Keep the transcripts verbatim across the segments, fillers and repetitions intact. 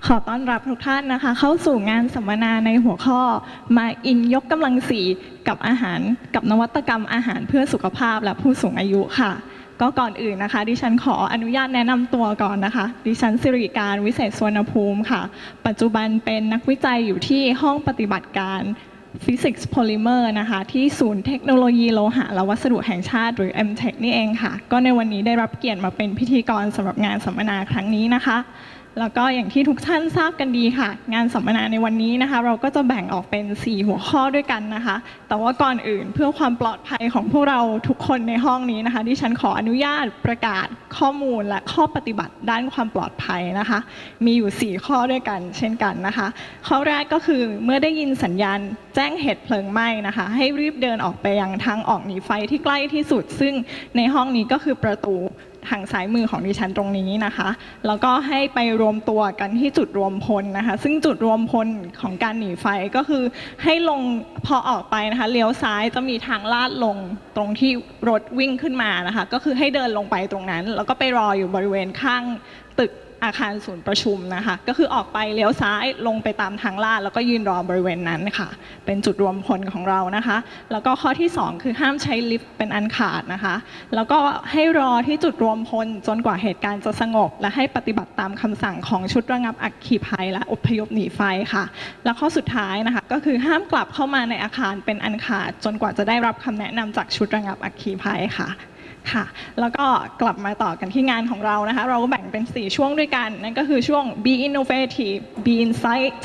ขอต้อนรับทุกท่านนะคะเข้าสู่งานสัมมนาในหัวข้อมาอินยกกำลังสีกับอาหารกับนวัตกรรมอาหารเพื่อสุขภาพและผู้สูงอายุค่ะก็ก่อนอื่นนะคะดิฉันขออนุญาตแนะนำตัวก่อนนะคะดิฉันสิริการวิเศษสวนภูมิค่ะปัจจุบันเป็นนักวิจัยอยู่ที่ห้องปฏิบัติการฟิสิกส์โพลิเมอร์นะคะที่ศูนย์เทคโนโลยีโลหะและวัสดุแห่งชาติหรือ เอ็ม เทค นี่เองค่ะก็ในวันนี้ได้รับเกียรติมาเป็นพิธีกรสำหรับงานสัมมนาครั้งนี้นะคะแล้วก็อย่างที่ทุกท่านทราบกันดีค่ะงานสัมมนาในวันนี้นะคะเราก็จะแบ่งออกเป็นสี่หัวข้อด้วยกันนะคะแต่ว่าก่อนอื่นเพื่อความปลอดภัยของพวกเราทุกคนในห้องนี้นะคะดิฉันขออนุญาตประกาศข้อมูลและข้อปฏิบัติด้านความปลอดภัยนะคะมีอยู่สี่ข้อด้วยกันเช่นกันนะคะข้อแรกก็คือเมื่อได้ยินสัญญาณแจ้งเหตุเพลิงไหม้นะคะให้รีบเดินออกไปยังทางออกหนีไฟที่ใกล้ที่สุดซึ่งในห้องนี้ก็คือประตูทางซ้ายมือของดิฉันตรงนี้นะคะแล้วก็ให้ไปรวมตัวกันที่จุดรวมพลนะคะซึ่งจุดรวมพลของการหนีไฟก็คือให้ลงพอออกไปนะคะเลี้ยวซ้ายจะมีทางลาดลงตรงที่รถวิ่งขึ้นมานะคะก็คือให้เดินลงไปตรงนั้นแล้วก็ไปรออยู่บริเวณข้างตึกอาคารศูนย์ประชุมนะคะก็คือออกไปเลี้ยวซ้ายลงไปตามทางลาดแล้วก็ยืนรอบริเวณนั้นค่ะเป็นจุดรวมพลของเรานะคะแล้วก็ข้อที่สองคือห้ามใช้ลิฟต์เป็นอันขาดนะคะแล้วก็ให้รอที่จุดรวมพลจนกว่าเหตุการณ์จะสงบและให้ปฏิบัติตามคำสั่งของชุดระงับอัคคีภัยและอพยพหนีไฟค่ะและข้อสุดท้ายนะคะก็คือห้ามกลับเข้ามาในอาคารเป็นอันขาดจนกว่าจะได้รับคำแนะนำจากชุดระงับอัคคีภัยค่ะค่ะแล้วก็กลับมาต่อกันที่งานของเรานะคะเราก็แบ่งเป็นสี่ช่วงด้วยกันนั่นก็คือช่วง be innovative be insight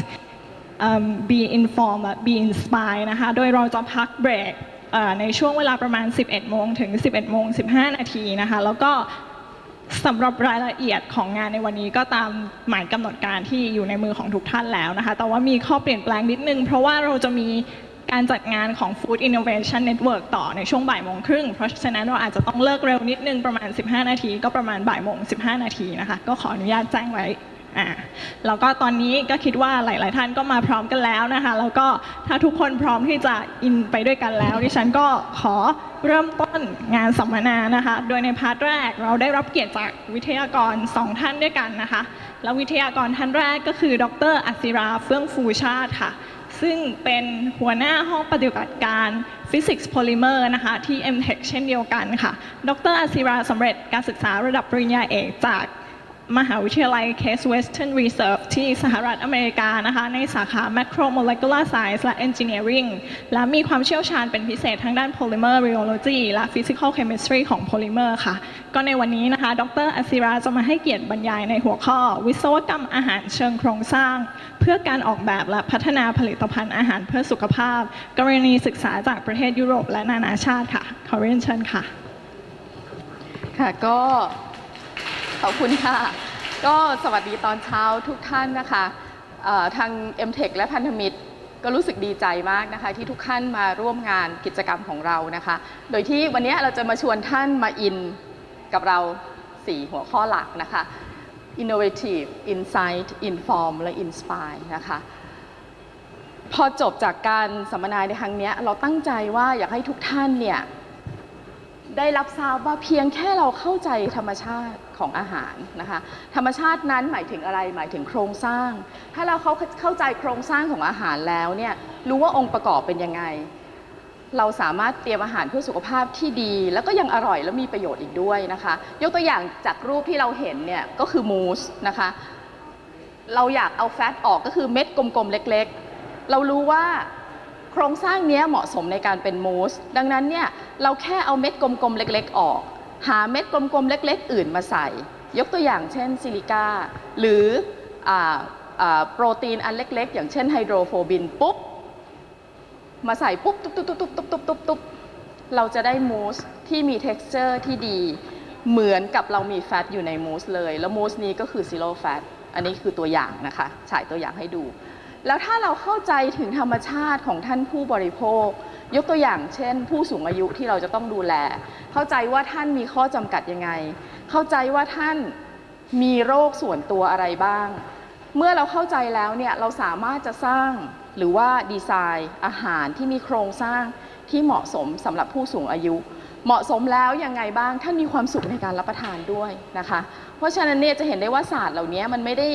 um, be informed และ be inspire นะคะโดยเราจะพักเบรกในช่วงเวลาประมาณ สิบเอ็ดโมงถึง สิบเอ็ดโมงสิบห้านาทีนะคะแล้วก็สำหรับรายละเอียดของงานในวันนี้ก็ตามหมายกำหนดการที่อยู่ในมือของทุกท่านแล้วนะคะแต่ว่ามีข้อเปลี่ยนแปลงนิดนึงเพราะว่าเราจะมีการจัดงานของ Food Innovation Network ต่อในช่วงบ่ายโมงครึ่งเพราะฉะนั้นเราอาจจะต้องเลิกเร็วนิดนึงประมาณสิบห้านาทีก็ประมาณบ่ายโมงสิบห้านาทีนะคะก็ขออนุญาตแจ้งไว้อ่าแล้วก็ตอนนี้ก็คิดว่าหลายๆท่านก็มาพร้อมกันแล้วนะคะแล้วก็ถ้าทุกคนพร้อมที่จะอินไปด้วยกันแล้วดิฉันก็ขอเริ่มต้นงานสัมมนานะคะโดยในพาร์ทแรกเราได้รับเกียรติจากวิทยากรสองท่านด้วยกันนะคะแล้ววิทยากรท่านแรกก็คือดร.อัศิราเฟื่องฟูชาติค่ะซึ่งเป็นหัวหน้าห้องปฏิบัติการฟิสิกส์โพลิเมอร์นะคะที่ เอ็ม เทค เช่นเดียวกันค่ะดร.อัศิราสำเร็จการศึกษาระดับปริญญาเอกจากมหาวิทยาลัย Case Western Reserve ที่สหรัฐอเมริกานะคะในสาขา Macromolecular Science และ Engineering และมีความเชี่ยวชาญเป็นพิเศษทางด้าน Polymer Rheology และ Physical Chemistry ของ Polymer ค่ะก็ในวันนี้นะคะดร.อัศิราจะมาให้เกียรติบรรยายในหัวข้อวิศวกรรมอาหารเชิงโครงสร้างเพื่อการออกแบบและพัฒนาผลิตภัณฑ์อาหารเพื่อสุขภาพกรณีศึกษาจากประเทศยุโรปและนานาชาติค่ะขอเรียนเชิญค่ะค่ะก็ขอบคุณค่ะก็สวัสดีตอนเช้าทุกท่านนะคะทาง เอ็ม เทค และพันธมิตรก็รู้สึกดีใจมากนะคะที่ทุกท่านมาร่วมงานกิจกรรมของเรานะคะโดยที่วันนี้เราจะมาชวนท่านมาอินกับเราสี่หัวข้อหลักนะคะ innovative insight inform และ inspire นะคะพอจบจากการสัมมนาในครั้งนี้เราตั้งใจว่าอยากให้ทุกท่านเนี่ยได้รับทราบว่าเพียงแค่เราเข้าใจธรรมชาติของอาหารนะคะธรรมชาตินั้นหมายถึงอะไรหมายถึงโครงสร้างถ้าเราเข้าเข้าใจโครงสร้างของอาหารแล้วเนี่ยรู้ว่าองค์ประกอบเป็นยังไงเราสามารถเตรียมอาหารเพื่อสุขภาพที่ดีแล้วก็ยังอร่อยและมีประโยชน์อีกด้วยนะคะยกตัวอย่างจากรูปที่เราเห็นเนี่ยก็คือมูสนะคะเราอยากเอาแฟตออกก็คือเม็ดกลมๆเล็กๆเรารู้ว่าโครงสร้างนี้เหมาะสมในการเป็นมูสดังนั้นเนี่ยเราแค่เอาเม็ดกลมๆเล็กๆออกหาเม็ดกลมๆเล็กๆอื่นมาใส่ยกตัวอย่างเช่นซิลิก้าหรือโปรตีนอันเล็กๆอย่างเช่นไฮโดรโฟบินปุ๊บมาใส่ปุ๊บตุ๊บตุ๊บตุ๊บตุ๊บตุ๊บตุ๊บตุ๊บตุ๊บเราจะได้มูสที่มี texture ที่ดีเหมือนกับเรามีแฟตอยู่ในมูสเลยแล้วมูสนี้ก็คือ zero fat อันนี้คือตัวอย่างนะคะฉายตัวอย่างให้ดูแล้วถ้าเราเข้าใจถึงธรรมชาติของท่านผู้บริโภคยกตัวอย่างเช่นผู้สูงอายุที่เราจะต้องดูแลเข้าใจว่าท่านมีข้อจำกัดยังไงเข้าใจว่าท่านมีโรคส่วนตัวอะไรบ้างเมื่อเราเข้าใจแล้วเนี่ยเราสามารถจะสร้างหรือว่าดีไซน์อาหารที่มีโครงสร้างที่เหมาะสมสำหรับผู้สูงอายุเหมาะสมแล้วยังไงบ้างท่านมีความสุขในการรับประทานด้วยนะคะเพราะฉะนั้นเนี่ยจะเห็นได้ว่าศาสตร์เหล่านี้มันไม่ได้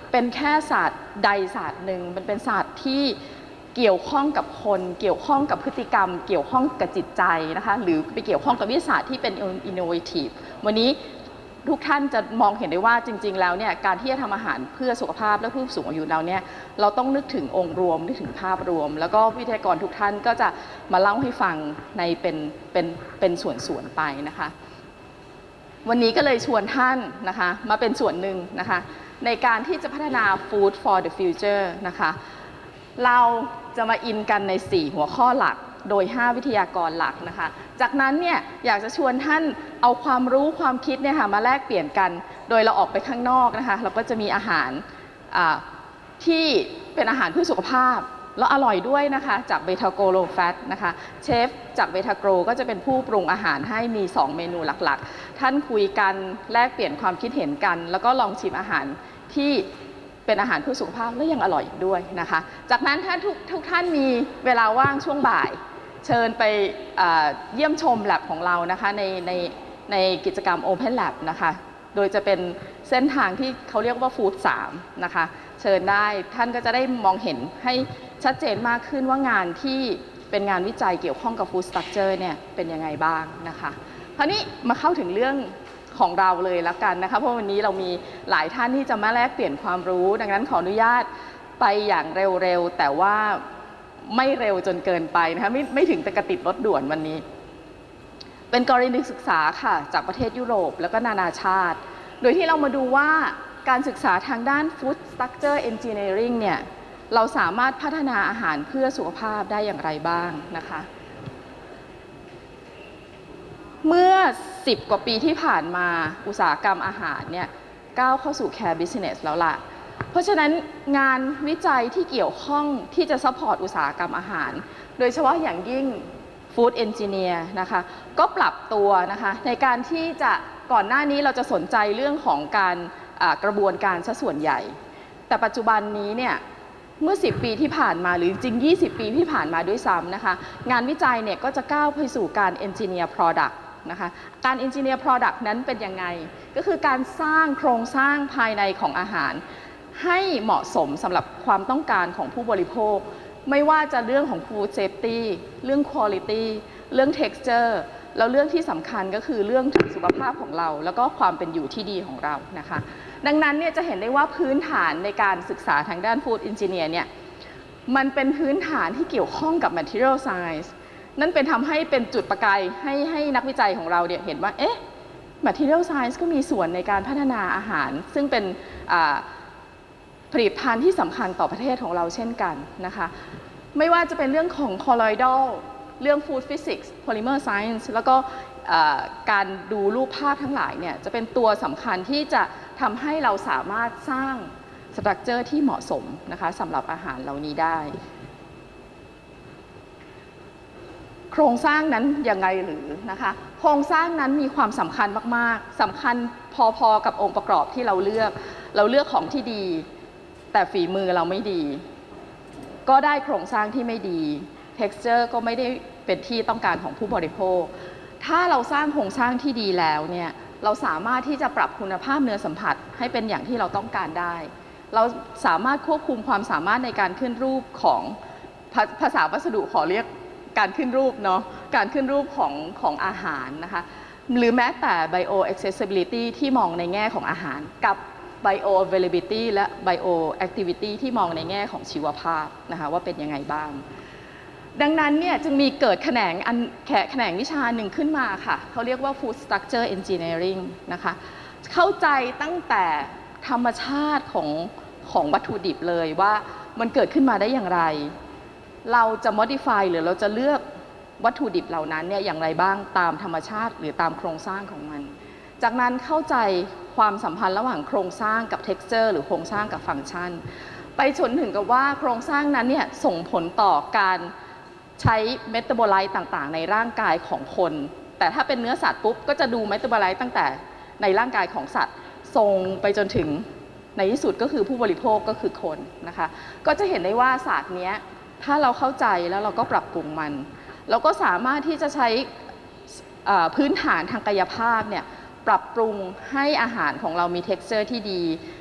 เป็นแค่ศาสตร์ใดศาสตร์หนึ่งมันเป็นศาสตร์ที่เกี่ยวข้องกับคนเกี่ยวข้องกับพฤติกรรมเกี่ยวข้องกับจิตใจนะคะหรือไปเกี่ยวข้องกับวิทยาศาสตร์ที่เป็น innovative วันนี้ทุกท่านจะมองเห็นได้ว่าจริงๆแล้วเนี่ยการที่จะทำอาหารเพื่อสุขภาพและผู้สูงอายุเราเนี่ยเราต้องนึกถึงองค์รวมนึกถึงภาพรวมแล้วก็วิทยากรทุกท่านก็จะมาเล่าให้ฟังในเป็นเป็นเป็นส่วนๆไปนะคะวันนี้ก็เลยชวนท่านนะคะมาเป็นส่วนหนึ่งนะคะในการที่จะพัฒนา Food for the Future นะคะเราจะมาอินกันในสี่หัวข้อหลักโดยห้าวิทยากรหลักนะคะจากนั้นเนี่ยอยากจะชวนท่านเอาความรู้ความคิดเนี่ยค่ะมาแลกเปลี่ยนกันโดยเราออกไปข้างนอกนะคะเราก็จะมีอาหารที่เป็นอาหารเพื่อสุขภาพแล้วอร่อยด้วยนะคะจากเบทาโกโลแฟตนะคะเชฟจากเบทาโกรก็จะเป็นผู้ปรุงอาหารให้มีสองเมนูหลักๆท่านคุยกันแลกเปลี่ยนความคิดเห็นกันแล้วก็ลองชิมอาหารที่เป็นอาหารเพื่อสุขภาพและยังอร่อยอีกด้วยนะคะจากนั้นถ้าทุกทุกท่านมีเวลาว่างช่วงบ่ายเชิญไปเยี่ยมชม lab ของเรานะคะในในในกิจกรรม Open Lab นะคะโดยจะเป็นเส้นทางที่เขาเรียกว่า Food สามนะคะเชิญได้ท่านก็จะได้มองเห็นให้ชัดเจนมากขึ้นว่างานที่เป็นงานวิจัยเกี่ยวข้องกับ Food Structure เนี่ยเป็นยังไงบ้างนะคะคราวนี้มาเข้าถึงเรื่องของเราเลยแล้วกันนะคะเพราะวันนี้เรามีหลายท่านที่จะมาแลกเปลี่ยนความรู้ดังนั้นขออนุญาตไปอย่างเร็วๆแต่ว่าไม่เร็วจนเกินไปนะคะไม่ไม่ถึงจะกระติดรถด่วนวันนี้เป็นกรณีศึกษาค่ะจากประเทศยุโรปแล้วก็นานาชาติโดยที่เรามาดูว่าการศึกษาทางด้าน Food Structure Engineering เนี่ยเราสามารถพัฒนาอาหารเพื่อสุขภาพได้อย่างไรบ้างนะคะเมื่อสิบกว่าปีที่ผ่านมาอุตสาหกรรมอาหารเนี่ยก้าวเข้าสู่ Care Business แล้วล่ะเพราะฉะนั้นงานวิจัยที่เกี่ยวข้องที่จะซัพพอร์ตอุตสาหกรรมอาหารโดยเฉพาะอย่างยิ่ง Food Engineer นะคะก็ปรับตัวนะคะในการที่จะก่อนหน้านี้เราจะสนใจเรื่องของการกระบวนการซะส่วนใหญ่แต่ปัจจุบันนี้เนี่ยเมื่อสิบปีที่ผ่านมาหรือจริงยี่สิบปีที่ผ่านมาด้วยซ้ำนะคะงานวิจัยเนี่ยก็จะก้าวไปสู่การ Engineer Product นะคะการ Engineer Product นั้นเป็นยังไงก็คือการสร้างโครงสร้างภายในของอาหารให้เหมาะสมสำหรับความต้องการของผู้บริโภคไม่ว่าจะเรื่องของ Food Safety เรื่อง Quality เรื่อง Texture แล้วเรื่องที่สำคัญก็คือเรื่องถึงสุขภาพของเราแล้วก็ความเป็นอยู่ที่ดีของเรานะคะดังนั้นเนี่ยจะเห็นได้ว่าพื้นฐานในการศึกษาทางด้าน Food Engineer เนี่ยมันเป็นพื้นฐานที่เกี่ยวข้องกับ Material Science นั่นเป็นทำให้เป็นจุดประกายให้ให้นักวิจัยของเราเนี่ยเห็นว่าเอ๊ะ Material Science ก็มีส่วนในการพัฒนาอาหารซึ่งเป็นผลิตภัณฑ์ที่สำคัญต่อประเทศของเราเช่นกันนะคะไม่ว่าจะเป็นเรื่องของ Colloidal เรื่อง Food Physics Polymer Science แล้วก็การดูรูปภาพทั้งหลายเนี่ยจะเป็นตัวสำคัญที่จะทำให้เราสามารถสร้างสตรัคเจอร์ที่เหมาะสมนะคะสำหรับอาหารเหล่านี้ได้โครงสร้างนั้นยังไงหรือนะคะโครงสร้างนั้นมีความสำคัญมากๆสำคัญพอๆกับองค์ประกอบที่เราเลือกเราเลือกของที่ดีแต่ฝีมือเราไม่ดีก็ได้โครงสร้างที่ไม่ดี texture ก็ไม่ได้เป็นที่ต้องการของผู้บริโภคถ้าเราสร้างโครงสร้างที่ดีแล้วเนี่ยเราสามารถที่จะปรับคุณภาพเนื้อสัมผัสให้เป็นอย่างที่เราต้องการได้เราสามารถควบคุมความสามารถในการขึ้นรูปของภาษาวัสดุขอเรียกการขึ้นรูปเนาะการขึ้นรูปของของอาหารนะคะหรือแม้แต่ bio accessibility ที่มองในแง่ของอาหารกับ bio availability และ bio activity ที่มองในแง่ของชีวภาพนะคะว่าเป็นยังไงบ้างดังนั้นเนี่ยจึงมีเกิดแขนงอันแขนงวิชาหนึ่งขึ้นมาค่ะเขาเรียกว่า Food Structure Engineering นะคะเข้าใจตั้งแต่ธรรมชาติของของวัตถุดิบเลยว่ามันเกิดขึ้นมาได้อย่างไรเราจะ modify หรือเราจะเลือกวัตถุดิบเหล่านั้นเนี่ยอย่างไรบ้างตามธรรมชาติหรือตามโครงสร้างของมันจากนั้นเข้าใจความสัมพันธ์ระหว่างโครงสร้างกับ texture หรือโครงสร้างกับฟังก์ชันไปจนถึงกับว่าโครงสร้างนั้นเนี่ยส่งผลต่อการใช้เมตาบอไลต์ต่างๆในร่างกายของคนแต่ถ้าเป็นเนื้อสัตว์ปุ๊บก็จะดูเมตาบอไลต์ตั้งแต่ในร่างกายของสัตว์ส่งไปจนถึงในที่สุดก็คือผู้บริโภคก็คือคนนะคะก็จะเห็นได้ว่าศาสตร์นี้ถ้าเราเข้าใจแล้วเราก็ปรับปรุงมันเราก็สามารถที่จะใช้พื้นฐานทางกายภาพเนี่ยปรับปรุงให้อาหารของเรามี texture ที่ดี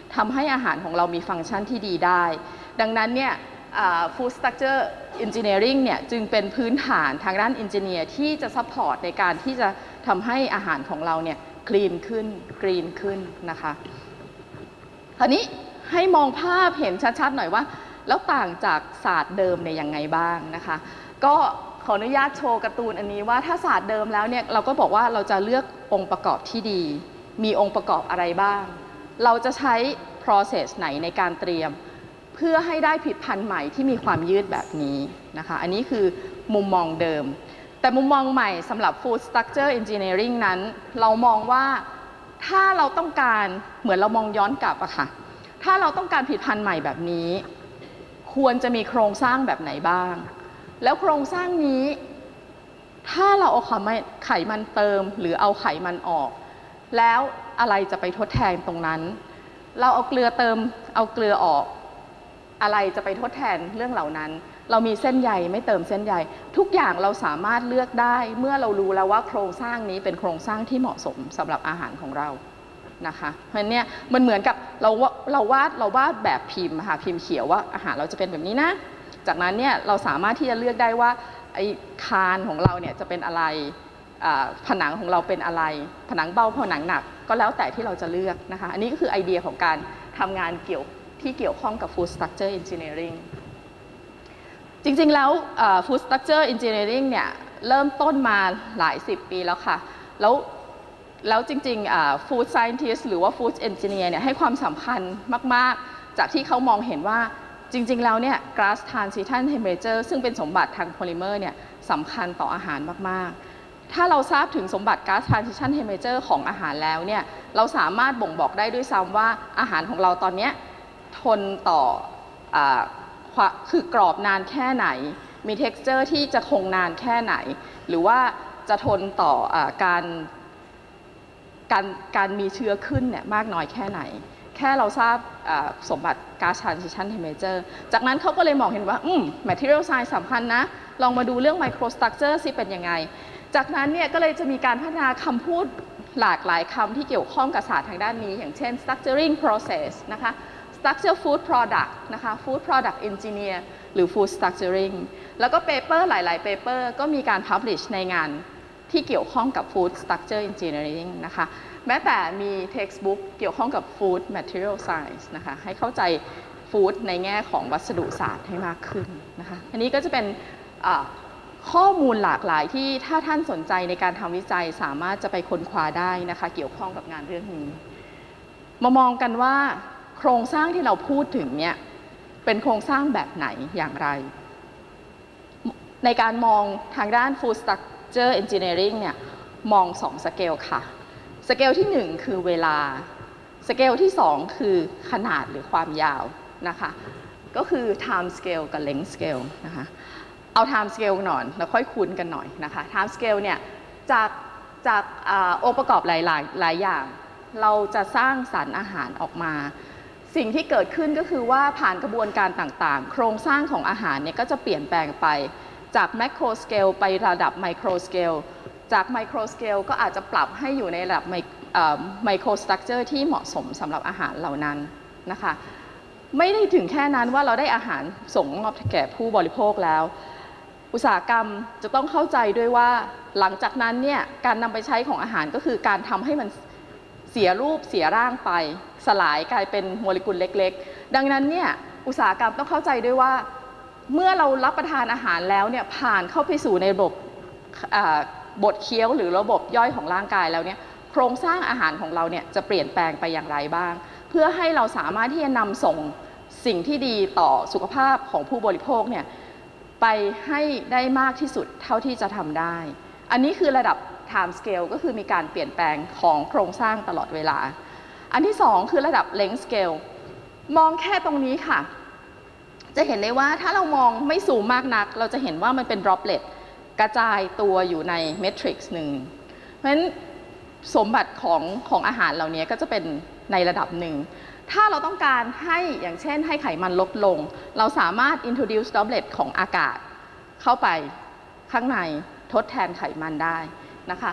ทำให้อาหารของเรามีฟังก์ชันที่ดีได้ดังนั้นเนี่ย Food Structure Engineering เนี่ยจึงเป็นพื้นฐานทางด้าน Engineer ที่จะซัพพอร์ตในการที่จะทำให้อาหารของเราเนี่ยคลีนขึ้นกรีนขึ้นนะคะคราวนี้ให้มองภาพเห็นชัดๆหน่อยว่าแล้วต่างจากศาสตร์เดิมเนี่ยยังไงบ้างนะคะก็ขออนุญาตโชว์การ์ตูนอันนี้ว่าถ้าศาสตร์เดิมแล้วเนี่ยเราก็บอกว่าเราจะเลือกองค์ประกอบที่ดีมีองค์ประกอบอะไรบ้างเราจะใช้ process ไหนในการเตรียมเพื่อให้ได้ผลิตภัณฑ์ใหม่ที่มีความยืดแบบนี้นะคะอันนี้คือมุมมองเดิมแต่มุมมองใหม่สำหรับ Food Structure Engineering นั้นเรามองว่าถ้าเราต้องการเหมือนเรามองย้อนกลับอะค่ะถ้าเราต้องการผลิตภัณฑ์ใหม่แบบนี้ควรจะมีโครงสร้างแบบไหนบ้างแล้วโครงสร้างนี้ถ้าเราเอาไขมันเติมหรือเอาไขมันออกแล้วอะไรจะไปทดแทนตรงนั้นเราเอาเกลือเติมเอาเกลือออกอะไรจะไปทดแทนเรื่องเหล่านั้นเรามีเส้นใยไม่เติมเส้นใยทุกอย่างเราสามารถเลือกได้เมื่อเรารู้แล้วว่าโครงสร้างนี้เป็นโครงสร้างที่เหมาะสมสำหรับอาหารของเรานะคะเพราะฉะนั้นเนี่ยมันเหมือนกับเราเราวาดเราวาดแบบพิมพ์ค่ะพิมพ์เขียวว่าอาหารเราจะเป็นแบบนี้นะจากนั้นเนี่ยเราสามารถที่จะเลือกได้ว่าไอ้คานของเราเนี่ยจะเป็นอะไรผนังของเราเป็นอะไรผนังเบาผนังหนักก็แล้วแต่ที่เราจะเลือกนะคะอันนี้ก็คือไอเดียของการทำงานเกี่ยวที่เกี่ยวข้องกับ Food Structure Engineering จริงๆแล้ว Food Structure Engineering เนี่ยเริ่มต้นมาหลายสิบปีแล้วค่ะแล้วแล้วจริงๆ Food Scientist หรือว่า Food Engineer เนี่ยให้ความสำคัญมากๆจากที่เขามองเห็นว่าจริงๆแล้วเนี่ย Gas Transition Temperature ซึ่งเป็นสมบัติทางโพลิเมอร์เนี่ยสำคัญต่ออาหารมากๆถ้าเราทราบถึงสมบัติ Gas Transition Temperature ของอาหารแล้วเนี่ยเราสามารถบ่งบอกได้ด้วยซ้ำว่าอาหารของเราตอนนี้ทนต่อคือกรอบนานแค่ไหนมี texture ที่จะคงนานแค่ไหนหรือว่าจะทนต่อการการการมีเชื้อขึ้นเนี่ยมากน้อยแค่ไหนแค่เราทราบสมบัติ Gas Transition Temperature จากนั้นเขาก็เลยมองเห็นว่าอืม Material Science สำคัญนะลองมาดูเรื่อง Microstructure สิเป็นยังไงจากนั้นเนี่ยก็เลยจะมีการพัฒนาคำพูดหลากหลายคำที่เกี่ยวข้องกับศาสตร์ทางด้านนี้อย่างเช่น Structuring Process นะคะ Structure Food Product นะคะ Food Product Engineer หรือ Food Structuring แล้วก็เปเปอร์หลายๆเปเปอร์ก็มีการ publish ในงานที่เกี่ยวข้องกับ Food Structure Engineering นะคะแม้แต่มี textbook เกี่ยวข้องกับ Food Material Science นะคะให้เข้าใจ Food ในแง่ของวัสดุศาสตร์ให้มากขึ้นนะคะอันนี้ก็จะเป็นข้อมูลหลากหลายที่ถ้าท่านสนใจในการทำวิจัยสามารถจะไปค้นคว้าได้นะคะเกี่ยวข้องกับงานเรื่องนี้มามองกันว่าโครงสร้างที่เราพูดถึงเนี่ยเป็นโครงสร้างแบบไหนอย่างไรในการมองทางด้าน Food Structure Engineering เนี่ยมองสองสเกลค่ะสเกลที่หนึ่งคือเวลาสเกลที่สองคือขนาดหรือความยาวนะคะก็คือ time scale กับ length scale นะคะเอา time scale หน่อยแล้วค่อยคูณกันหน่อยนะคะ time scale เนี่ยจากจากองค์ประกอบหลายๆหลายอย่างเราจะสร้างสรรค์อาหารออกมาสิ่งที่เกิดขึ้นก็คือว่าผ่านกระบวนการต่างๆโครงสร้างของอาหารเนี่ยก็จะเปลี่ยนแปลงไปจากแมคโครสเกลไประดับไมโครสเกลจากไมโครสเกลก็อาจจะปรับให้อยู่ในระดับไมโครสตรัคเจอร์ที่เหมาะสมสำหรับอาหารเหล่านั้นนะคะไม่ได้ถึงแค่นั้นว่าเราได้อาหารส่งมอบแก่ผู้บริโภคแล้วอุตสาหกรรมจะต้องเข้าใจด้วยว่าหลังจากนั้นเนี่ยการนำไปใช้ของอาหารก็คือการทำให้มันเสียรูปเสียร่างไปสลายกลายเป็นโมเลกุลเล็กๆดังนั้นเนี่ยอุตสาหกรรมต้องเข้าใจด้วยว่าเมื่อเรารับประทานอาหารแล้วเนี่ยผ่านเข้าไปสู่ในระบบบดเคี้ยวหรือระบบย่อยของร่างกายแล้วเนี่ยโครงสร้างอาหารของเราเนี่ยจะเปลี่ยนแปลงไปอย่างไรบ้างเพื่อให้เราสามารถที่จะนำส่งสิ่งที่ดีต่อสุขภาพของผู้บริโภคเนี่ยไปให้ได้มากที่สุดเท่าที่จะทำได้อันนี้คือระดับ time scale ก็คือมีการเปลี่ยนแปลงของโครงสร้างตลอดเวลาอันที่สองคือระดับ length scale มองแค่ตรงนี้ค่ะจะเห็นได้ว่าถ้าเรามองไม่สูงมากนักเราจะเห็นว่ามันเป็น droplet กระจายตัวอยู่ใน matrix หนึ่งเพราะฉะนั้นสมบัติของของอาหารเหล่านี้ก็จะเป็นในระดับหนึ่งถ้าเราต้องการให้อย่างเช่นให้ไขมันลดลงเราสามารถ introduce droplet ของอากาศเข้าไปข้างในทดแทนไขมันได้นะคะ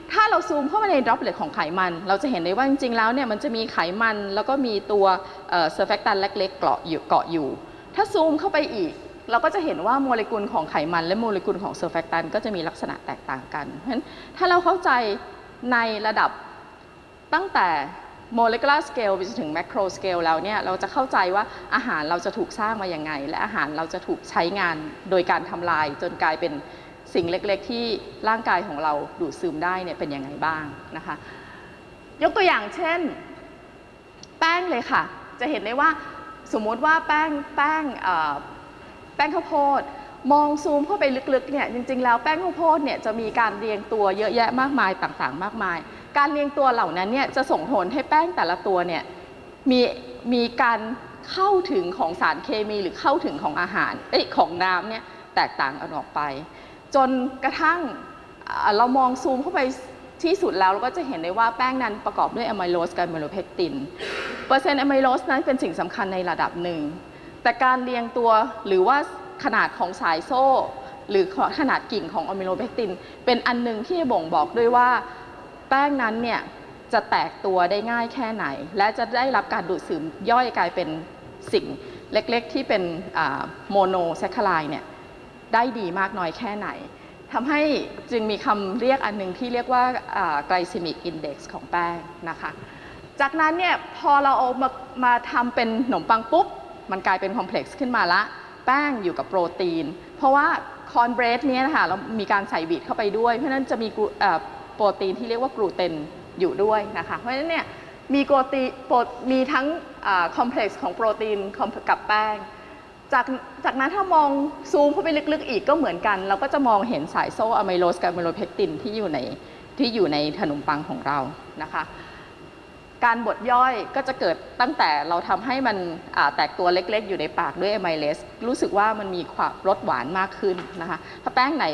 ถ้าเราซูมเข้ามาใน droplet ของไขมันเราจะเห็นได้ว่าจริงๆแล้วเนี่ยมันจะมีไขมันแล้วก็มีตัวเอ่อ surfactant เล็กๆเกาะอยู่เกาะอยู่ถ้าซูมเข้าไปอีกเราก็จะเห็นว่าโมเลกุลของไขมันและโมเลกุลของ surfactant ก็จะมีลักษณะแตกต่างกันเพราะฉะนั้นถ้าเราเข้าใจในระดับตั้งแต่ molecular scale ไปจนถึง macro scale แล้วเนี่ยเราจะเข้าใจว่าอาหารเราจะถูกสร้างมาอย่างไงและอาหารเราจะถูกใช้งานโดยการทำลายจนกลายเป็นสิ่งเล็กๆที่ร่างกายของเราดูดซึมได้เนี่ยเป็นยังไงบ้างนะคะยกตัวอย่างเช่นแป้งเลยค่ะจะเห็นได้ว่าสมมุติว่าแป้งแป้งแป้งข้าวโพดมองซูมเข้าไปลึกๆเนี่ยจริงๆแล้วแป้งข้าวโพดเนี่ยจะมีการเรียงตัวเยอะแยะมากมายต่างๆมากมายการเรียงตัวเหล่านั้นเนี่ยจะส่งผลให้แป้งแต่ละตัวเนี่ยมีมีการเข้าถึงของสารเคมีหรือเข้าถึงของอาหารเอ้ยของน้ำเนี่ยแตกต่างกันออกไปจนกระทั่งเรามองซูมเข้าไปที่สุดแล้วเราก็จะเห็นได้ว่าแป้งนั้นประกอบด้วยอะไมโลสกับอะไมโลเพกตินเปอร์เซ็นต์อะไมโลสนั้นเป็นสิ่งสำคัญในระดับหนึ่งแต่การเรียงตัวหรือว่าขนาดของสายโซ่หรือขนาดกิ่งของอะไมโลเพกตินเป็นอันหนึ่งที่บ่งบอกด้วยว่าแป้งนั้นเนี่ยจะแตกตัวได้ง่ายแค่ไหนและจะได้รับการดูดซึมย่อยกลายเป็นสิ่งเล็กๆที่เป็นโมโนแซคคาไรด์เนี่ยได้ดีมากน้อยแค่ไหนทำให้จึงมีคำเรียกอันหนึ่งที่เรียกว่า glycemic index ของแป้งนะคะจากนั้นเนี่ยพอเราเอามามาทำเป็นขนมปังปุ๊บมันกลายเป็นคอมเพล็กซ์ขึ้นมาละแป้งอยู่กับโปรตีนเพราะว่าคอนเบรดนี้นะคะเรามีการใส่วีทเข้าไปด้วยเพราะฉะนั้นจะมีโปรตีนที่เรียกว่ากลูเตนอยู่ด้วยนะคะเพราะฉะนั้นเนี่ยมีโปรตีนมีทั้งคอมเพล็กซ์ของโปรตีนกับแป้งจากจากนั้นถ้ามองซูมเข้าไปลึกๆอีกก็เหมือนกันเราก็จะมองเห็นสายโซ่อะไมโลสกับอะไมโลเพกตินที่อยู่ในที่อยู่ในขนมปังของเรานะคะการบดย่อยก็จะเกิดตั้งแต่เราทำให้มันแตกตัวเล็กๆอยู่ในปากด้วยอะไมเลสรู้สึกว่ามันมีความรสหวานมากขึ้นนะคะถ้าแป้งไหน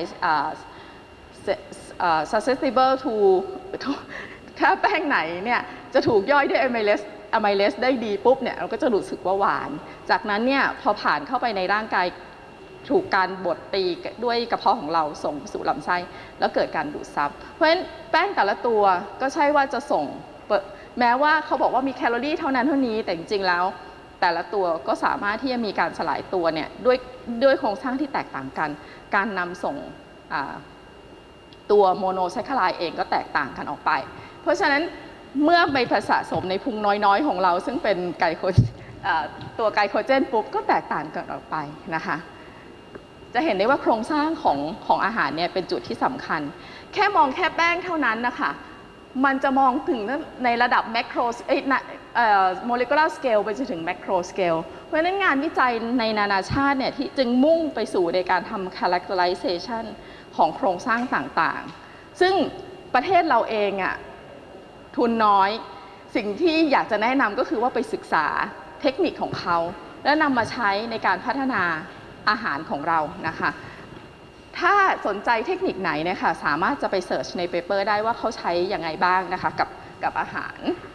susceptible to ถ้าแป้งไหนเนี่ยจะถูกย่อยด้วยอะไมเลสอะไมเลสได้ดีปุ๊บเนี่ยเราก็จะรู้สึกว่าหวานจากนั้นเนี่ยพอผ่านเข้าไปในร่างกายถูกการบดตีด้วยกระเพาะของเราส่งสู่ลำไส้แล้วเกิดการดูดซับเพราะฉะนั้นแป้งแต่ละตัวก็ใช่ว่าจะส่งแม้ว่าเขาบอกว่ามีแคลอรี่เท่านั้นเท่านี้แต่จริงๆแล้วแต่ละตัวก็สามารถที่จะมีการสลายตัวเนี่ยด้วยด้วยโครงสร้างที่แตกต่างกันการนำส่งตัวโมโนแซคคาไรด์เองก็แตกต่างกันออกไปเพราะฉะนั้นเมื่อไปสะสมในพุงน้อยๆของเราซึ่งเป็นไกลโคตัวไกลโคเจนปุ๊บก็แตกต่างกันออกไปนะคะจะเห็นได้ว่าโครงสร้างของของอาหารเนี่ยเป็นจุดที่สำคัญแค่มองแค่แป้งเท่านั้นนะคะมันจะมองถึงในระดับแมคโครโมเลกุลาร์สเกลไปจนถึงแมคโครสเกลเพราะฉะนั้นงานวิจัยในนานาชาติเนี่ยที่จึงมุ่งไปสู่ในการทำ characterization ของโครงสร้างต่างๆซึ่งประเทศเราเองอ่ะทุนน้อยสิ่งที่อยากจะแนะนำก็คือว่าไปศึกษาเทคนิคของเขาแล้วนำมาใช้ในการพัฒนาอาหารของเรานะคะถ้าสนใจเทคนิคไหนเนี่ยค่ะสามารถจะไปเสิร์ชในเปเปอร์ได้ว่าเขาใช้ยังไงบ้างนะคะกับกับอาหาร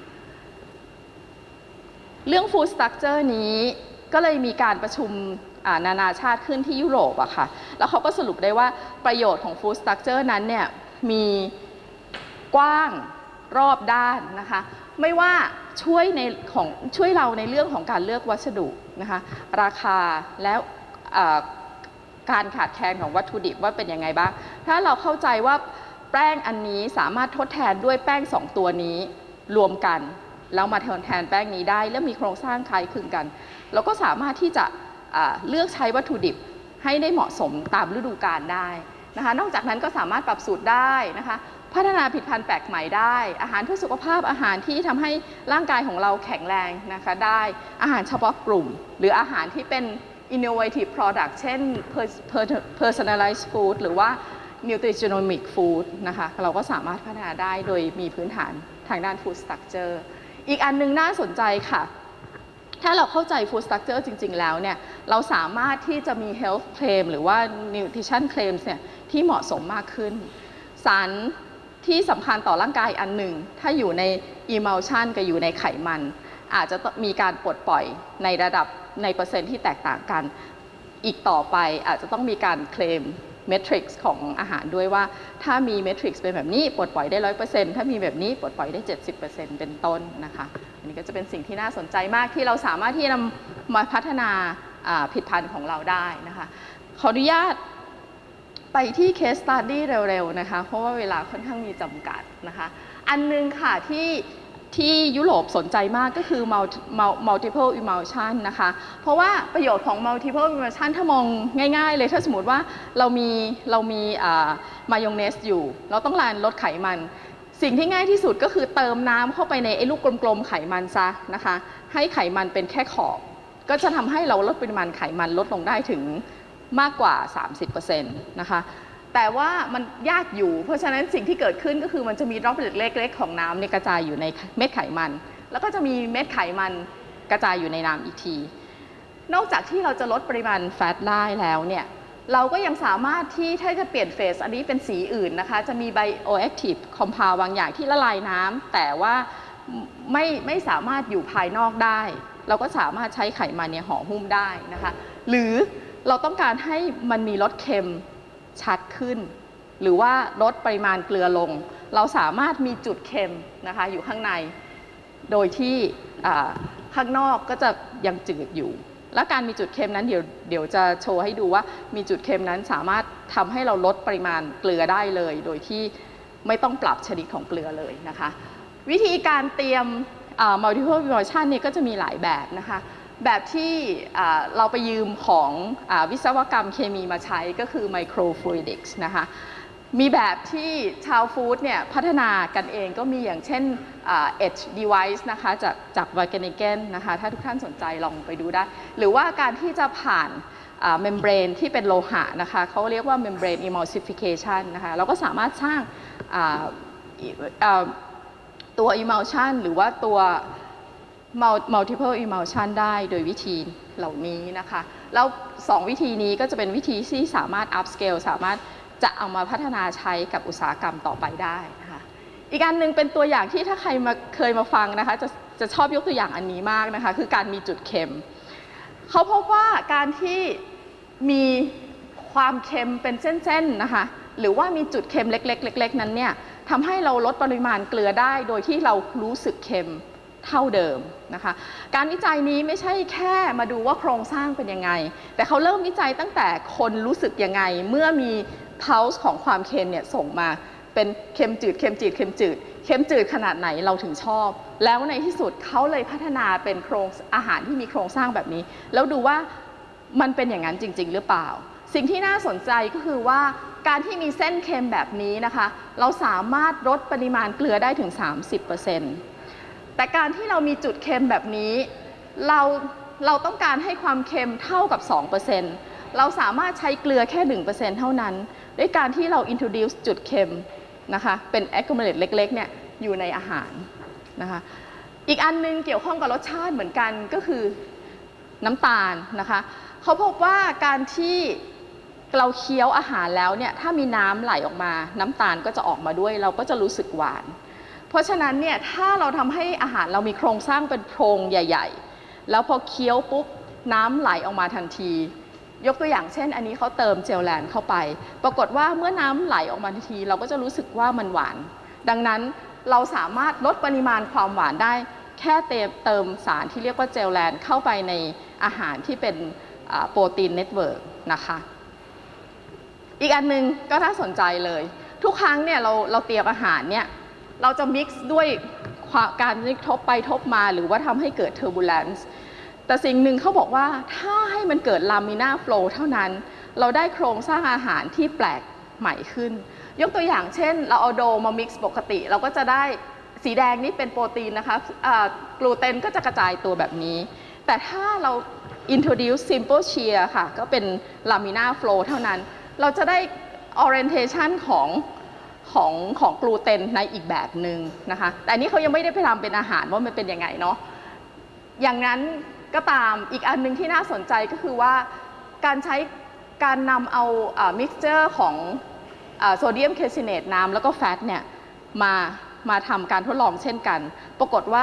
เรื่อง Food Structure นี้ก็เลยมีการประชุมนานาชาติขึ้นที่ยุโรปอะค่ะแล้วเขาก็สรุปได้ว่าประโยชน์ของ Food Structure นั้นเนี่ยมีกว้างรอบด้านนะคะไม่ว่าช่วยในของช่วยเราในเรื่องของการเลือกวัสดุนะคะราคาแล้วการขาดแคลนของวัตถุดิบว่าเป็นยังไงบ้างถ้าเราเข้าใจว่าแป้งอันนี้สามารถทดแทนด้วยแป้งสองตัวนี้รวมกันแล้วมาทดแทนแป้งนี้ได้แล้วมีโครงสร้างคล้ายคลึงกันเราก็สามารถที่จะเลือกใช้วัตถุดิบให้ได้เหมาะสมตามฤดูกาลได้นะคะนอกจากนั้นก็สามารถปรับสูตรได้นะคะพัฒนาผลิตภัณฑ์แปลกใหม่ได้อาหารเพื่อสุขภาพอาหารที่ทำให้ร่างกายของเราแข็งแรงนะคะได้อาหารเฉพาะกลุ่มหรืออาหารที่เป็น innovative product เช่น personalized food หรือว่า nutrigenomic food นะคะเราก็สามารถพัฒนาได้โดยมีพื้นฐานทางด้าน food structure อีกอันนึงน่าสนใจค่ะถ้าเราเข้าใจ food structure จริงๆแล้วเนี่ยเราสามารถที่จะมี health claim หรือว่า nutrition claims เนี่ยที่เหมาะสมมากขึ้นสารที่สำคัญต่อร่างกายอันหนึ่งถ้าอยู่ใน emulsion กับอยู่ในไขมันอาจจะมีการปลดปล่อยในระดับในเปอร์เซ็นต์ที่แตกต่างกันอีกต่อไปอาจจะต้องมีการเคลมเมทริกซ์ของอาหารด้วยว่าถ้ามีเมทริกซ์เป็นแบบนี้ปลดปล่อยได้ ร้อยเปอร์เซ็นต์ ถ้ามีแบบนี้ปลดปล่อยได้ เจ็ดสิบเปอร์เซ็นต์ เป็นต้นนะคะอันนี้ก็จะเป็นสิ่งที่น่าสนใจมากที่เราสามารถที่จะมาพัฒนาผลิตภัณฑ์ของเราได้นะคะขออนุญาตไปที่ case study เร็วๆนะคะเพราะว่าเวลาค่อนข้างมีจำกัดนะคะอันนึงค่ะที่ที่ยุโรปสนใจมากก็คือ multiple emulsion นะคะเพราะว่าประโยชน์ของ multiple emulsion ถ้ามองง่ายๆเลยถ้าสมมติว่าเรามีเรามีมายองเนสอยู่เราต้องการลดไขมันสิ่งที่ง่ายที่สุดก็คือเติมน้ำเข้าไปในไอ้ลูกกลมๆไขมันซะนะคะให้ไขมันเป็นแค่ขอบก็จะทำให้เราลดปริมาณไขมันลดลงได้ถึงมากกว่า สามสิบเปอร์เซ็นต์ นะคะแต่ว่ามันยากอยู่เพราะฉะนั้นสิ่งที่เกิดขึ้นก็คือมันจะมีดรอปเล็กๆของน้ำเนี่ยกระจายอยู่ในเม็ดไขมันแล้วก็จะมีเม็ดไขมันกระจายอยู่ในน้ำอีกทีนอกจากที่เราจะลดปริมาณแฟตได้แล้วเนี่ยเราก็ยังสามารถที่ถ้าจะเปลี่ยนเฟสอันนี้เป็นสีอื่นนะคะจะมีไบโอแอคทีฟคอมเพลบางอย่างที่ละลายน้ำแต่ว่าไม่ไม่สามารถอยู่ภายนอกได้เราก็สามารถใช้ไขมันเนี่ยห่อหุ้มได้นะคะหรือเราต้องการให้มันมีรสเค็มชัดขึ้นหรือว่าลดปริมาณเกลือลงเราสามารถมีจุดเค็มนะคะอยู่ข้างในโดยที่ข้างนอกก็จะยังจืดอยู่และการมีจุดเค็มนั้นเดี๋ยวเดี๋ยวจะโชว์ให้ดูว่ามีจุดเค็มนั้นสามารถทำให้เราลดปริมาณเกลือได้เลยโดยที่ไม่ต้องปรับชนิดของเกลือเลยนะคะวิธีการเตรียม multiple emulsion เนี่ยก็จะมีหลายแบบนะคะแบบที่เราไปยืมของวิศวกรรมเคมีมาใช้ก็คือ microfluidics นะคะมีแบบที่ชาวฟู้ดเนี่ยพัฒนากันเองก็มีอย่างเช่น Edge Device นะคะจากจาก Wageningen นะคะถ้าทุกท่านสนใจลองไปดูได้หรือว่าการที่จะผ่านเมมเบรนที่เป็นโลหะนะคะเขาเรียกว่า membrane emulsification นะคะเราก็สามารถสร้างตัว emulsion หรือว่าตัว multiple emulsion ได้โดยวิธีเหล่านี้นะคะแล้วสองวิธีนี้ก็จะเป็นวิธีที่สามารถ upscale สามารถจะเอามาพัฒนาใช้กับอุตสาหกรรมต่อไปได้นะคะอีกอันหนึ่งเป็นตัวอย่างที่ถ้าใครมาเคยมาฟังนะคะจะจะชอบยกตัวอย่างอันนี้มากนะคะคือการมีจุดเค็มเขาพบว่าการที่มีความเค็มเป็นเส้นๆนะคะหรือว่ามีจุดเค็มเล็กๆเล็กๆนั้นเนี่ยทำให้เราลดปริมาณเกลือได้โดยที่เรารู้สึกเค็มเท่าเดิมนะคะการวิจัยนี้ไม่ใช่แค่มาดูว่าโครงสร้างเป็นยังไงแต่เขาเริ่มวิจัยตั้งแต่คนรู้สึกยังไงเมื่อมี pulse ของความเค็มเนี่ยส่งมาเป็นเค็มจืดเค็มจืดเค็มจืดเค็มจืดขนาดไหนเราถึงชอบแล้วในที่สุดเขาเลยพัฒนาเป็นโครงอาหารที่มีโครงสร้างแบบนี้แล้วดูว่ามันเป็นอย่างนั้นจริงๆหรือเปล่าสิ่งที่น่าสนใจก็คือว่าการที่มีเส้นเค็มแบบนี้นะคะเราสามารถลดปริมาณเกลือได้ถึง สามสิบเปอร์เซ็นต์ แต่การที่เรามีจุดเค็มแบบนี้เราเราต้องการให้ความเค็มเท่ากับ สองเปอร์เซ็นต์ เราสามารถใช้เกลือแค่ หนึ่งเปอร์เซ็นต์ เท่านั้นด้วยการที่เรา introduce จุดเค็มนะคะเป็น accumulate เล็กๆเนี่ยอยู่ในอาหารนะคะอีกอันนึงเกี่ยวข้องกับรสชาติเหมือนกันก็คือน้ำตาลนะคะเขาพบว่าการที่เราเคี้ยวอาหารแล้วเนี่ยถ้ามีน้ำไหลออกมาน้ำตาลก็จะออกมาด้วยเราก็จะรู้สึกหวานเพราะฉะนั้นเนี่ยถ้าเราทำให้อาหารเรามีโครงสร้างเป็นโพรงใหญ่ๆแล้วพอเคี้ยวปุ๊บน้ำไหลออกมาทันทียกตัวอย่างเช่นอันนี้เขาเติมเจลแลนด์เข้าไปปรากฏว่าเมื่อน้ำไหลออกมาทันทีเราก็จะรู้สึกว่ามันหวานดังนั้นเราสามารถลดปริมาณความหวานได้แค่เติมสารที่เรียกว่าเจลแลนด์เข้าไปในอาหารที่เป็นโปรตีนเน็ตเวิร์กนะคะอีกอันนึงก็น่าสนใจเลยทุกครั้งเนี่ยเราเราเตรียมอาหารเนี่ยเราจะมิกซ์ด้วยการทบไปทบมาหรือว่าทำให้เกิดเทอร์บูเลนซ์แต่สิ่งหนึ่งเขาบอกว่าถ้าให้มันเกิดลามิน่าโฟลว์เท่านั้นเราได้โครงสร้างอาหารที่แปลกใหม่ขึ้นยกตัวอย่างเช่นเราเอาโดมามิกซ์ปกติเราก็จะได้สีแดงนี่เป็นโปรตีนนะคะกลูเตนก็จะกระจายตัวแบบนี้แต่ถ้าเรา introduce simple shear ค่ะก็เป็น laminar flow เท่านั้นเราจะได้ orientation ของของของกลูเตนในอีกแบบหนึ่งนะคะแต่อันนี้เขายังไม่ได้ไปทำเป็นอาหารว่ามันเป็นยังไงเนาะอย่างนั้นก็ตามอีกอันนึงที่น่าสนใจก็คือว่าการใช้การนำเอา mixture ของโซเดียมเคซิเนตน้ำแล้วก็แฟตเนี่ยมามาทำการทดลองเช่นกันปรากฏว่า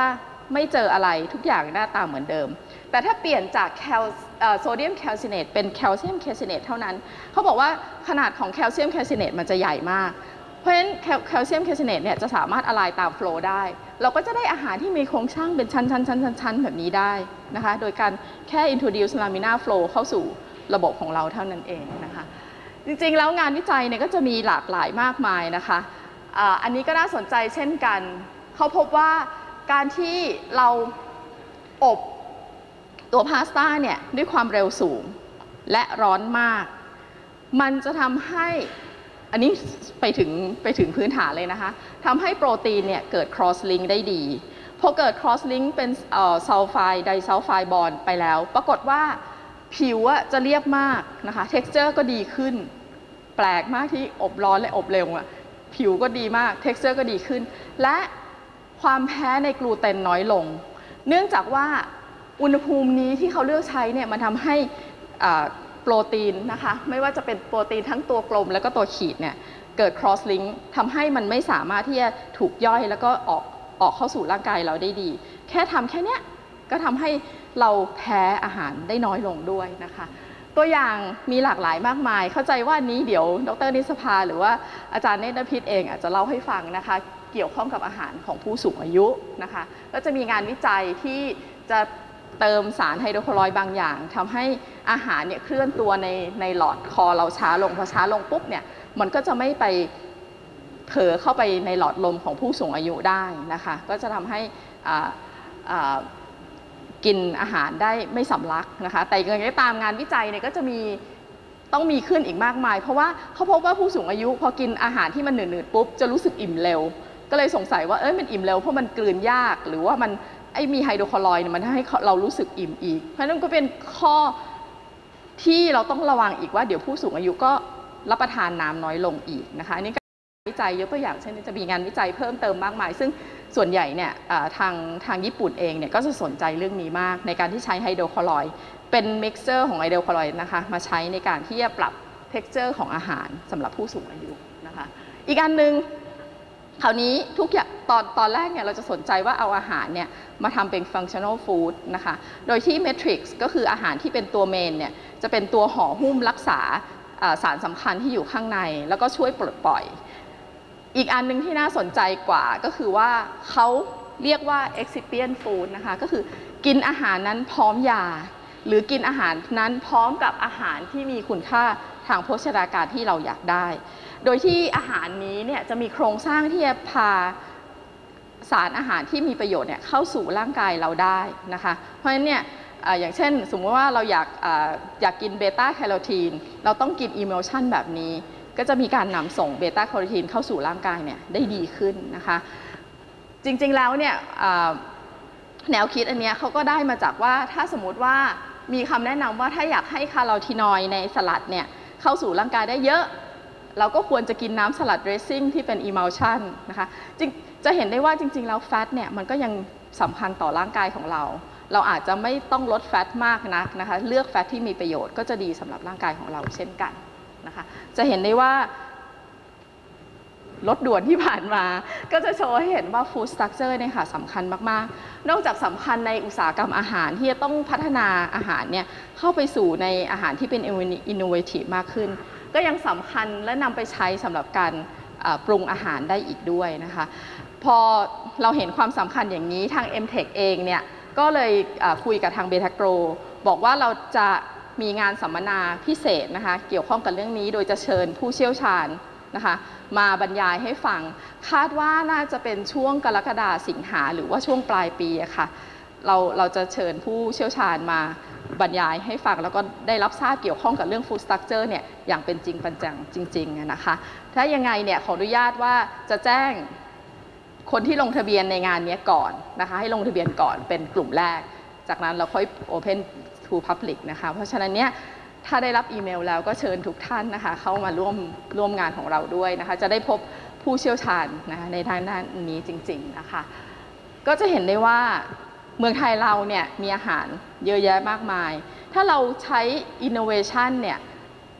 ไม่เจออะไรทุกอย่างหน้าตาเหมือนเดิมแต่ถ้าเปลี่ยนจากแคลโซเดียมแคลซิเนตเป็นแคลเซียมแคลซิเนตเท่านั้นเขาบอกว่าขนาดของแคลเซียมแคลซิเนตมันจะใหญ่มากเพราะฉะนั้นแคลเซียมแคลซิเนตเนี่ยจะสามารถอะไลน์ตามโฟลว์ได้เราก็จะได้อาหารที่มีโครงสร้างเป็นชั้นชั้นชั้นชั้นชั้นแบบนี้ได้นะคะโดยการแค่ introduce laminar flow เข้าสู่ระบบของเราเท่านั้นเองนะคะจริงๆแล้วงานวิจัยเนี่ยก็จะมีหลากหลายมากมายนะคะอันนี้ก็น่าสนใจเช่นกันเขาพบว่าการที่เราอบตัวพาสต้าเนี่ยด้วยความเร็วสูงและร้อนมากมันจะทำให้อันนี้ไปถึงไปถึงพื้นฐานเลยนะคะทำให้โปรตีนเนี่ยเกิด cross link ได้ดีพอเกิด cross link เป็นซัลไฟด์ไดซัลไฟด์บอนด์ไปแล้วปรากฏว่าผิวจะเรียบมากนะคะ texture ก็ดีขึ้นแปลกมากที่อบร้อนและอบเร็วอะผิวก็ดีมาก texture ก็ดีขึ้นและความแพ้ในกลูเตนน้อยลงเนื่องจากว่าอุณหภูมินี้ที่เขาเลือกใช้เนี่ยมันทำให้โปรตีนนะคะไม่ว่าจะเป็นโปรตีนทั้งตัวกลมแล้วก็ตัวขีดเนี่ยเกิด cross link ทำให้มันไม่สามารถที่จะถูกย่อยแล้วก็ออกออกเข้าสู่ร่างกายเราได้ดีแค่ทำแค่นี้ก็ทำให้เราแพ้อาหารได้น้อยลงด้วยนะคะตัวอย่างมีหลากหลายมากมายเข้าใจว่านี้เดี๋ยวดร.นิสภาหรือว่าอาจารย์เนตรพิษเองอาจจะเล่าให้ฟังนะคะเกี่ยวข้องกับอาหารของผู้สูงอายุนะคะก็จะมีงานวิจัยที่จะเติมสารไฮโดรคลอรอยด์บางอย่างทำให้อาหารเนี่ยเคลื่อนตัวในในหลอดคอเราช้าลงพอช้าลงปุ๊บเนี่ยมันก็จะไม่ไปเผลอเข้าไปในหลอดลมของผู้สูงอายุได้นะคะก็จะทำให้อ่าอ่ากินอาหารได้ไม่สำลักนะคะแต่อย่างไรก็ตามงานวิจัยเนี่ยก็จะมีต้องมีขึ้นอีกมากมายเพราะว่าเขาพบว่าผู้สูงอายุพอกินอาหารที่มันหนืดๆปุ๊บจะรู้สึกอิ่มเร็วก็เลยสงสัยว่าเอ้ยมันอิ่มเร็วเพราะมันกลืนยากหรือว่ามันไอ้มีไฮโดรคลอรอยด์มันทำให้เรารู้สึกอิ่มอีกเพราะนั้นก็เป็นข้อที่เราต้องระวังอีกว่าเดี๋ยวผู้สูงอายุก็รับประทานน้ำน้อยลงอีกนะคะอันนี้ก็วิจัยยกตัวอย่างเช่นจะมีงานวิจัยเพิ่มเติมมากมายซึ่งส่วนใหญ่เนี่ยทางทางญี่ปุ่นเองเนี่ยก็จะสนใจเรื่องนี้มากในการที่ใช้ไฮโดรคลอรอยด์เป็นมิกซ์เจอร์ของไฮโดรคลอรอยด์นะคะมาใช้ในการที่จะปรับ texture ของอาหารสำหรับผู้สูงอายุนะคะอีกอันหนึ่งคราวนี้ทุกอย่างตอนตอนแรกเนี่ยเราจะสนใจว่าเอาอาหารเนี่ยมาทำเป็น functional food นะคะโดยที่ matrix ก็คืออาหารที่เป็นตัวเมนเนี่ยจะเป็นตัวห่อหุ้มรักษาสารสำคัญที่อยู่ข้างในแล้วก็ช่วยปลดปล่อยอีกอันหนึ่งที่น่าสนใจกว่าก็คือว่าเขาเรียกว่า excipient food นะคะก็คือกินอาหารนั้นพร้อมยาหรือกินอาหารนั้นพร้อมกับอาหารที่มีคุณค่าทางโภชนาการที่เราอยากได้โดยที่อาหารนี้เนี่ยจะมีโครงสร้างที่จะพาสารอาหารที่มีประโยชน์เนี่ยเข้าสู่ร่างกายเราได้นะคะเพราะฉะนั้นเนี่ยอย่างเช่นสมมติว่าเราอยากอยากกินเบต้าแคโรทีนเราต้องกินอิมเมลชันแบบนี้ก็จะมีการนำส่งเบต้าแคโรทีนเข้าสู่ร่างกายเนี่ยได้ดีขึ้นนะคะจริงๆแล้วเนี่ยแนวคิดอันนี้เขาก็ได้มาจากว่าถ้าสมมติว่ามีคำแนะนำว่าถ้าอยากให้คาร์โรทีนอยด์ในสลัดเนี่ยเข้าสู่ร่างกายได้เยอะเราก็ควรจะกินน้ำสลัดเดรสซิ่งที่เป็น emulsion นะคะจริงจะเห็นได้ว่าจริงๆแล้วแฟตเนี่ยมันก็ยังสำคัญต่อร่างกายของเราเราอาจจะไม่ต้องลดแฟตมากนักนะคะเลือกแฟตที่มีประโยชน์ก็จะดีสำหรับร่างกายของเราเช่นกันนะคะจะเห็นได้ว่ารถด่วนที่ผ่านมาก็จะโชว์ให้เห็นว่า food structure เนี่ยค่ะสำคัญมากๆนอกจากสำคัญในอุตสาหกรรมอาหารที่จะต้องพัฒนาอาหารเนี่ยเข้าไปสู่ในอาหารที่เป็น innovative มากขึ้นก็ยังสำคัญและนำไปใช้สำหรับการปรุงอาหารได้อีกด้วยนะคะพอเราเห็นความสำคัญอย่างนี้ทาง เอ็ม เทค เองเนี่ยก็เลยคุยกับทาง Betagro บอกว่าเราจะมีงานสัมมนาพิเศษนะคะเกี่ยวข้องกับเรื่องนี้โดยจะเชิญผู้เชี่ยวชาญนะคะมาบรรยายให้ฟังคาดว่าน่าจะเป็นช่วงกรกฎาคมสิงหาหรือว่าช่วงปลายปีอะค่ะเราเราจะเชิญผู้เชี่ยวชาญมาบรรยายให้ฟังแล้วก็ได้รับทราบเกี่ยวข้องกับเรื่อง food structure เนี่ยอย่างเป็นจริงเป็นจังจริงๆนะคะถ้ายังไงเนี่ยขออนุญาตว่าจะแจ้งคนที่ลงทะเบียนในงานนี้ก่อนนะคะให้ลงทะเบียนก่อนเป็นกลุ่มแรกจากนั้นเราค่อย open to public นะคะเพราะฉะนั้นเนี่ยถ้าได้รับอีเมลแล้วก็เชิญทุกท่านนะคะเข้ามาร่วมร่วมงานของเราด้วยนะคะจะได้พบผู้เชี่ยวชาญนะคะในทางด้านนี้จริงๆนะคะก็จะเห็นได้ว่าเมืองไทยเราเนี่ยมีอาหารเยอะแยะมากมายถ้าเราใช้ innovation เนี่ย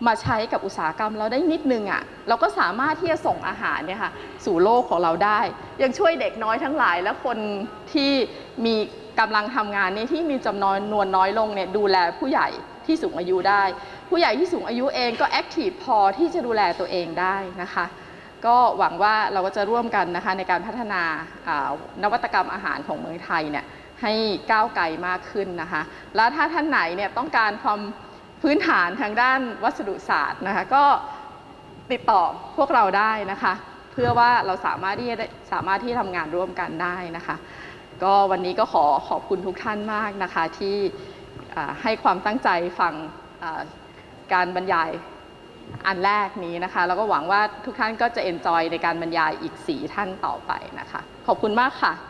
มาใช้กับอุตสาหกรรมเราได้นิดนึงอ่ะเราก็สามารถที่จะส่งอาหารเนี่ยค่ะสู่โลกของเราได้ยังช่วยเด็กน้อยทั้งหลายและคนที่มีกำลังทำงานในที่มีจำนวนนวลน้อยลงเนี่ยดูแลผู้ใหญ่ที่สูงอายุได้ผู้ใหญ่ที่สูงอายุเองก็แอคทีฟพอที่จะดูแลตัวเองได้นะคะก็หวังว่าเราก็จะร่วมกันนะคะในการพัฒนานวัตกรรมอาหารของเมืองไทยเนี่ยให้ก้าวไกลมากขึ้นนะคะแล้วถ้าท่านไหนเนี่ยต้องการความพื้นฐานทางด้านวัสดุศาสตร์นะคะก็ติดต่อพวกเราได้นะคะเพื่อว่าเราสามารถที่จะสามารถที่ทำงานร่วมกันได้นะคะก็วันนี้ก็ขอขอบคุณทุกท่านมากนะคะที่ให้ความตั้งใจฟังการบรรยายอันแรกนี้นะคะแล้วก็หวังว่าทุกท่านก็จะเอนจอยในการบรรยายอีกสี่ท่านต่อไปนะคะขอบคุณมากค่ะ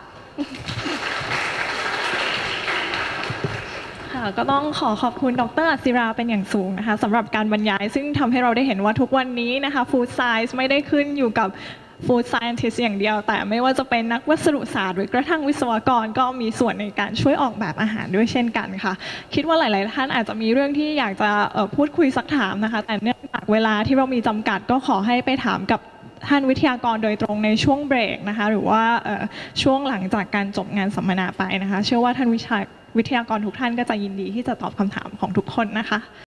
ค่ะก็ต้องขอขอบคุณดร.อัศราเป็นอย่างสูงนะคะสำหรับการบรรยายซึ่งทำให้เราได้เห็นว่าทุกวันนี้นะคะฟู้ดไซน์ไม่ได้ขึ้นอยู่กับฟู้ดไซเอนติสต์อย่างเดียวแต่ไม่ว่าจะเป็นนักวัสดุศาสตร์หรือกระทั่งวิศวกรก็มีส่วนในการช่วยออกแบบอาหารด้วยเช่นกันค่ะคิดว่าหลายๆท่านอาจจะมีเรื่องที่อยากจะพูดคุยสักถามนะคะแต่เนื่องจากเวลาที่เรามีจำกัดก็ขอให้ไปถามกับท่านวิทยากรโดยตรงในช่วงเบรกนะคะหรือว่าช่วงหลังจากการจบงานสัมมนาไปนะคะเชื่อว่าท่านวิทยากรทุกท่านก็จะยินดีที่จะตอบคำถามของทุกคนนะคะ